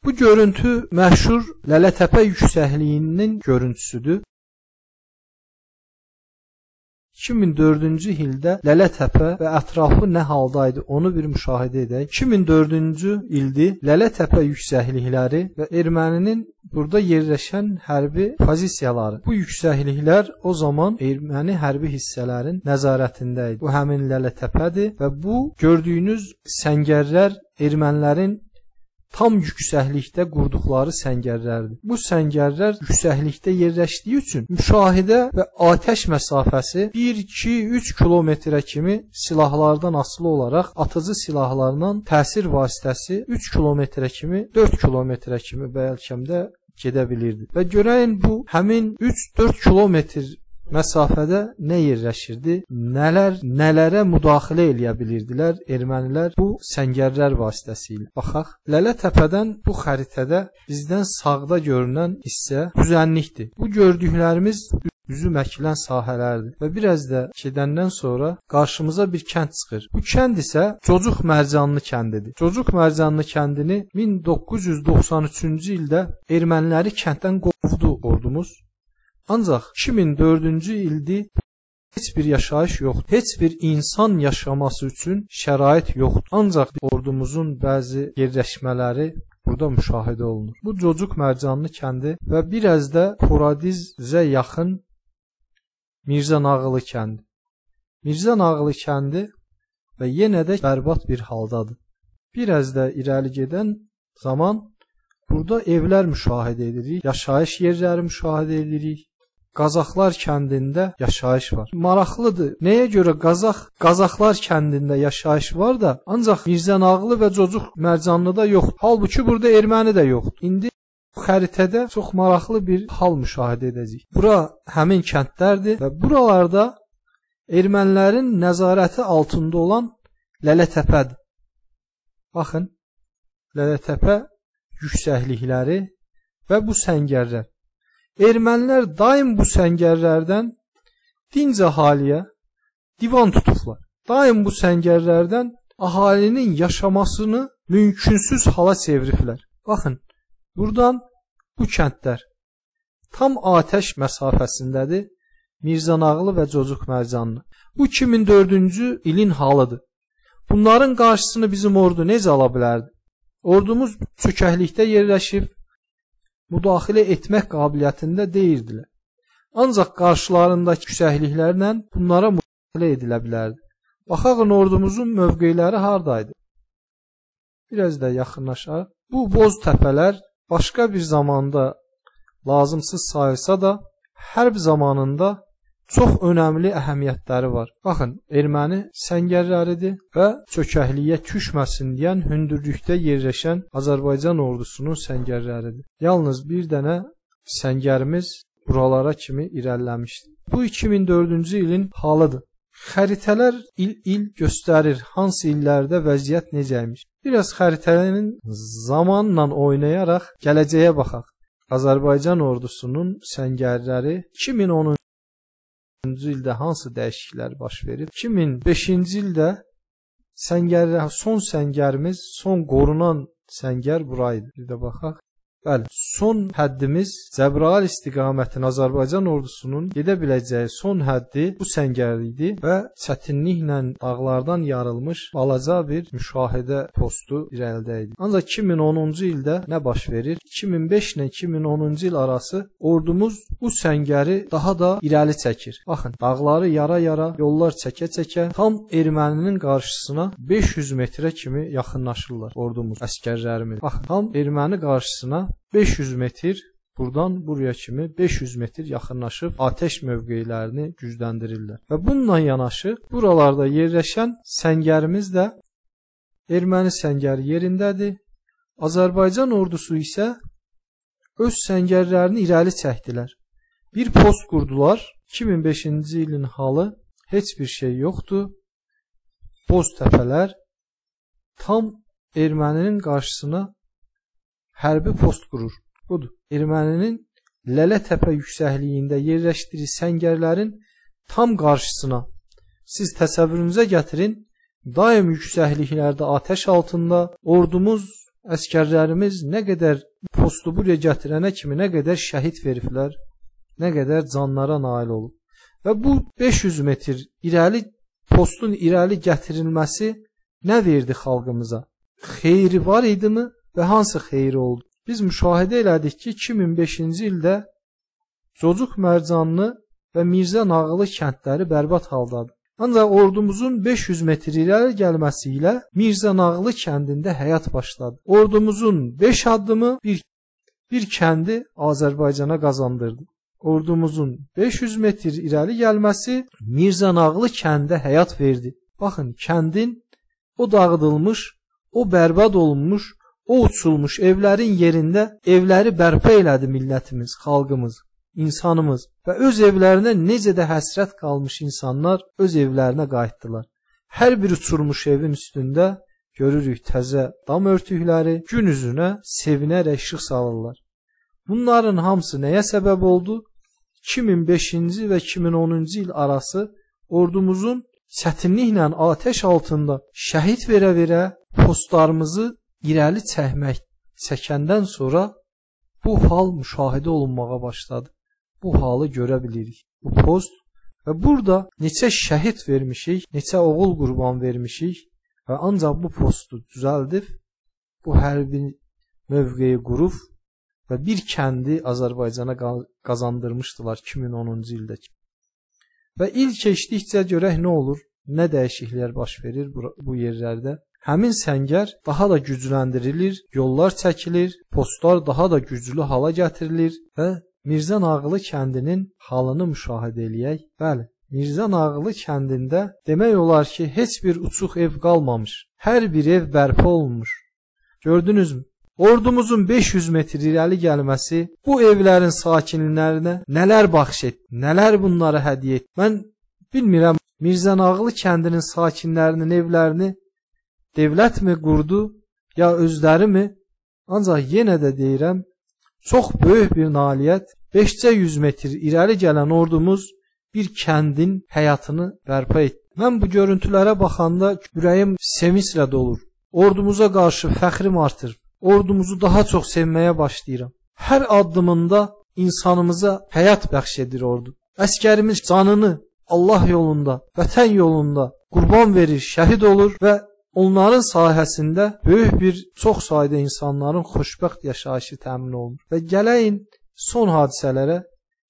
Bu görüntü məşhur Lələtəpə yüksəkliyinin görüntüsüdür. 2004-cü ildə Lələtəpə və ətrafı nə haldaydı onu bir müşahidə edək. 2004-cü ildə Lələtəpə yüksəklikləri və erməninin burada yerləşən hərbi pozisiyaları. Bu yüksəkliklər o zaman erməni hərbi hissələrin nəzarətində idi. Bu həmin Lələtəpədir və bu gördüyünüz səngərlər ermənilərin tam yüksəklikdə qurduqları səngərlərdir. Bu səngərlər yüksəklikdə yerləşdiyi üçün müşahidə və atəş məsafəsi 1, 2, 3 kilometrə kimi silahlardan asılı olaraq atıcı silahlarla təsir vasitəsi 3 kilometrə kimi, 4 kilometrə kimi bəlkə də gedə bilirdi. Və görəyin bu həmin 3-4 kilometr məsafədə nə yerləşirdi? Nələrə müdaxilə eləyə bilirdilər ermənilər bu səngərlər vasitəsilə. Baxaq, Lələtəpədən bu xəritədə bizdən sağda görünən hissə düzənlikdir. Bu gördüklərimiz üzüm əkilən sahələrdir və biraz da gedəndən sonra qarşımıza bir kənd çıxır. Bu kənd isə Cocuq Mərcanlı kəndidir. Cocuq Mərcanlı kəndini 1993-cü ildə erməniləri kənddən qovdu ordumuz. Ancaq 2004-cü ildə heç bir yaşayış yoxdur. Heç bir insan yaşaması üçün şərait yoxdur. Ancaq ordumuzun bəzi yerləşmələri burada müşahidə olunur. Bu Cocuq Mərcanlı kəndi və biraz da Poradizə yaxın Mirzə Nağılı kəndi. Mirzə Nağılı kəndi və yenə də bərbad bir haldadır. Biraz da irəli gedən zaman burada evlər müşahidə edirik, yaşayış yerləri müşahidə edirik. Qazaxlar kəndində yaşayış var. Maraqlıdır. Nəyə görə Qazaxlar kəndində yaşayış var da, ancaq Mirzə Nağılı və Cocuq Mərcanlıda yoxdur. Halbuki burada erməni də yoxdur. İndi bu xəritədə çox maraqlı bir hal müşahidə edəcəyik. Bura həmin kəndlərdir və buralarda ermənilərin nəzarəti altında olan Lələtəpədir. Baxın, Lələtəpə yüksəklikləri və bu səngərlər. Ermənilər daim bu səngərlərdən dinc əhaliyə divan tutublar. Daim bu səngərlərdən əhalinin yaşamasını mümkünsüz hala çeviriblər. Baxın, buradan bu kəndlər tam atəş məsafəsindədir. Mirzə Nağılı və Cocuq Mərcanlı. Bu 2004-cü ilin halıdır. Bunların qarşısını bizim ordu necə ala bilərdi? Ordumuz çökəklikdə yerləşib, müdaxilə etmək qabiliyyətində deyirdilər. Ancaq qarşılarındakı yüksəkliklərlə bunlara müdaxilə edilə bilərdi. Baxaq, ordumuzun mövqeləri haradaydı? Biraz da yaxınlaşaq. Bu boz təpələr başqa bir zamanda lazımsız sayılsa da, hərb zamanında çox önəmli əhəmiyyətləri var. Baxın, erməni səngərləridir və çökəkliyə düşməsin deyən hündürlükdə yerləşən Azərbaycan ordusunun səngərləridir. Yalnız bir dənə səngərimiz buralara kimi irəliləmişdir. Bu 2004-cü ilin halıdır. Xəritələr il göstərir hansı illərdə vəziyyət necəymiş. Biraz xəritənin zamanla oynayaraq gələcəyə baxaq. Azərbaycan ordusunun səngərləri 2010-cu ildə hansı dəyişikliklər baş verib? 2005-ci ildə son səngərimiz, son qorunan səngər buraydı. Bir də baxaq. Bəli, son həddimiz Cəbrayıl istiqamətinin Azərbaycan ordusunun gedə biləcəyi son həddi bu səngər idi və çətinliklə dağlardan yarılmış balaca bir müşahidə postu irəlidə idi. Ancaq 2010-cu ildə nə baş verir? 2005 ilə 2010-cu il arası ordumuz bu səngəri daha da irəli çəkir. Baxın, dağları yara-yara, yollar çəkə-çəkə tam erməninin qarşısına 500 metrə kimi yaxınlaşırlar ordumuz, əskərlərimiz. Baxın, tam erməni qarşısına 500 metr buradan buraya kimi 500 metr yaxınlaşıb atəş mövqelərini gücləndirirlər. Və bununla yanaşı buralarda yerləşən səngərimiz də erməni səngəri yerindədir. Azərbaycan ordusu isə öz səngərlərini irəli çəkdilər. Bir post qurdular. 2005-ci ilin halı heç bir şey yoxdur. Boz təpələr tam erməninin qarşısına hərbi post qurur. Budur. Erməninin Lələtəpə yüksəkliyində yerləşdirdiyi səngərlərin tam qarşısına. Siz təsəvvürünüzə gətirin, daim yüksəkliklərdə atəş altında ordumuz Əskərlərimiz nə qədər postu buraya gətirənə kimi nə qədər şəhid veriblər, nə qədər canlara nail olub. Və bu 500 metr irəli postun irəli gətirilməsi nə verdi xalqımıza? Xeyri var idimi və hansı xeyri oldu? Biz müşahidə elədik ki, 2005-ci ildə Cocuq Mərcanlı və Mirzə Nağılı kəndləri bərbad haldadır. Ancaq ordumuzun 500 metr irəli gəlməsi ilə Mirzə Nağılı kəndində həyat başladı. Ordumuzun 5 addımı bir kəndi Azərbaycana qazandırdı. Ordumuzun 500 metr irəli gəlməsi Mirzə Nağılı kəndə həyat verdi. Baxın, kəndin o dağıdılmış, o bərbad olunmuş, o uçulmuş evlərin yerində evləri bərpa elədi millətimiz, xalqımız, insanımız və öz evlərinə necə də həsrət qalmış insanlar öz evlərinə qayıtdılar. Hər bir uçulmuş evin üstündə görürük təzə dam örtükləri, gün üzünə sevinərək işıq salırlar. Bunların hamısı nəyə səbəb oldu? 2005-ci və 2010-cu il arası ordumuzun çətinliklə atəş altında şəhid verə-verə postlarımızı irəli çəkəndən sonra bu hal müşahidə olunmağa başladı. Bu halı görə bilirik. Bu post və burada neçə şəhid vermişik, neçə oğul qurban vermişik və ancaq bu postu düzəldib, bu hərbi mövqeyi qurub və bir kəndi Azərbaycana qazandırmışdılar 2010-cu ildə. Və il keçdikcə görək nə olur, nə dəyişikliklər baş verir bu yerlərdə. Həmin səngər daha da gücləndirilir, yollar çəkilir, postlar daha da güclü hala gətirilir və Mirzə Nağılı kəndinin halını müşahidə eləyək. Bəli, Mirzə Nağılı kəndində demək olar ki, heç bir uçuq ev qalmamış. Hər bir ev bərpa olunmuş. Gördünüzmü? Ordumuzun 500 metr irəli gəlməsi bu evlərin sakinlərinə nələr bəxş etdi, nələr bunlara hədiyyə etdi. Mən bilmirəm, Mirzə Nağılı kəndinin sakinlərinin evlərini dövlət mi qurdu, ya özləri mi? Ancaq yenə də deyirəm, çox böyük bir nailiyyət. 500 metr irəli gələn ordumuz bir kəndin həyatını bərpa etdi. Mən bu görüntülərə baxanda ürəyim sevinclə dolur. Ordumuza qarşı fəxrim artır. Ordumuzu daha çox sevməyə başlayıram. Hər addımında insanımıza həyat bəxş edir ordu. Əskərimiz canını Allah yolunda, vətən yolunda qurban verir, şəhid olur və onların sayəsində böyük bir çox sayda insanların xoşbəxt yaşayışı təmin olunur. Və gələyin son hadisələrə,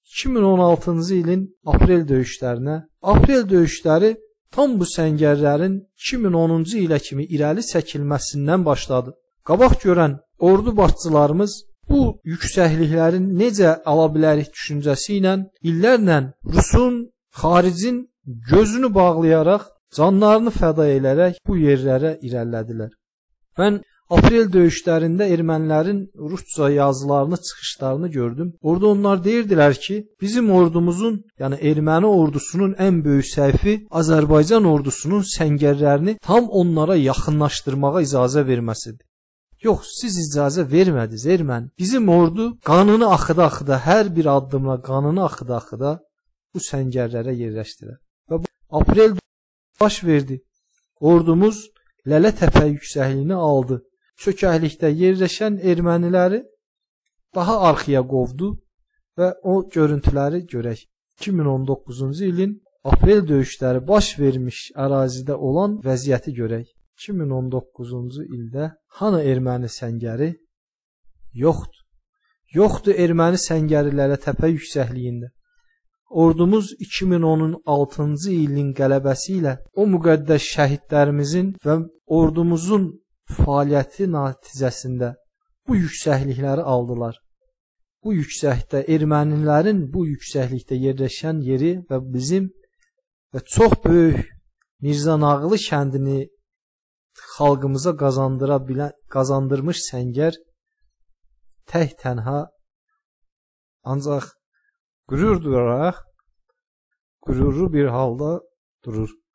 2016-cı ilin aprel döyüşlərinə. Aprel döyüşləri tam bu səngərlərin 2010-cu ilə kimi irəli çəkilməsindən başladı. Qabaq görən ordu başçılarımız bu yüksəkliklərin necə ala bilərik düşüncəsi ilə illərlə Rusun, xaricin gözünü bağlayaraq, canlarını fəda edərək bu yerlərə irəlilədilər. Mən aprel döyüşlərində ermənilərin rusca yazılarını, çıxışlarını gördüm. Orada onlar deyirdilər ki, bizim ordumuzun, yəni erməni ordusunun ən böyük səhvi Azərbaycan ordusunun səngərlərini tam onlara yaxınlaşdırmağa icazə verməsidir. Yox, siz icazə vermədiniz erməni. Bizim ordu qanını axıda-axıda, hər bir addımla qanını axıda-axıda bu səngərlərə yerləşdirər. Və bu aprel baş verdi. Ordumuz Lələtəpə yüksəkliyini aldı. Çökəklikdə yerləşən erməniləri daha arxaya qovdu və o görüntüləri görək. 2019-cu ilin aprel döyüşləri baş vermiş ərazidə olan vəziyyəti görək. 2019-cu ildə hanı erməni səngəri? Yoxdur. Yoxdur erməni səngəri Lələtəpə yüksəkliyində. Ordumuz 2016-cı ilin qələbəsi ilə o müqəddəs şəhidlərimizin və ordumuzun fəaliyyəti nəticəsində bu yüksəklikləri aldılar. Bu yüksəkdə ermənilərin bu yüksəklikdə yerləşən yeri və bizim və çox böyük Mirzə Nağılı kəndini xalqımıza qazandırmış səngər tək tənha ancaq qürurlu bir halda durur.